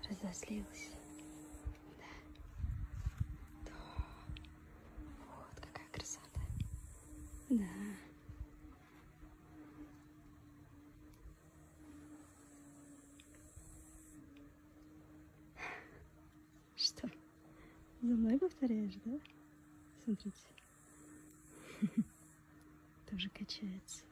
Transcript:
Разозлилась. Да. Вот какая красота. Да. Что? За мной повторяешь, да? Смотрите. Тоже качается.